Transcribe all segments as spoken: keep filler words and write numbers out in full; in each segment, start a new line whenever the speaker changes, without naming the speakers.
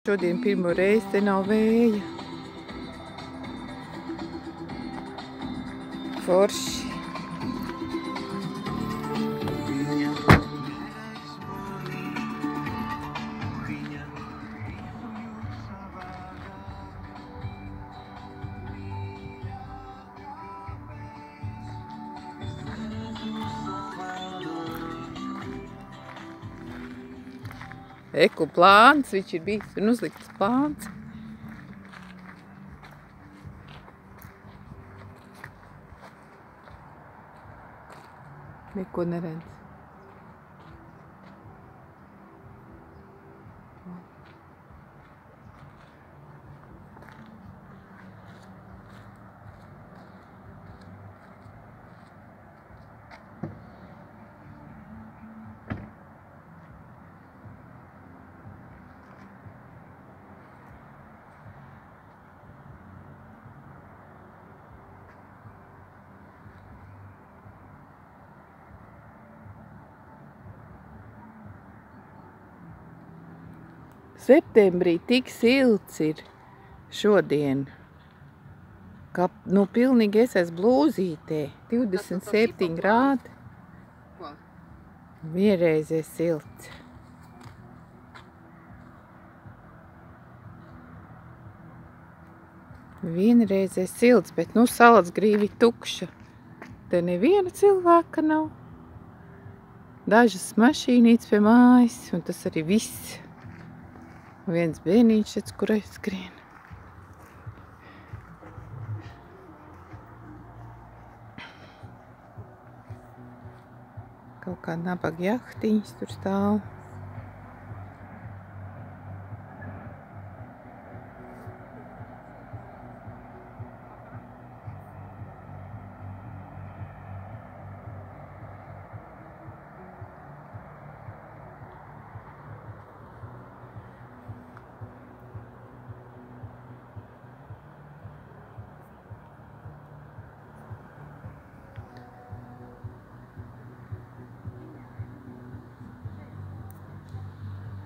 Šodien pirmo reizi te nav vēja. Forši. Eku plāns, viņš ir bijis un uzlikts plāns. Neko neredz. Septembrī tik silts ir šodien, ka, nu, pilnīgi es esmu blūzītē, divdesmit septiņi grādi. Vienreiz ir silts. Vienreiz ir silts, bet, nu, salas grīvi tukša. Te neviena cilvēka nav. Dažas mašīnītes pie mājas, un tas arī viss. Viens bērniņš, kur aizskrien. Kaut kā nabaga jahtiņas tur stāv.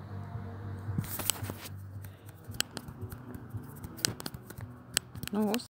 Nu,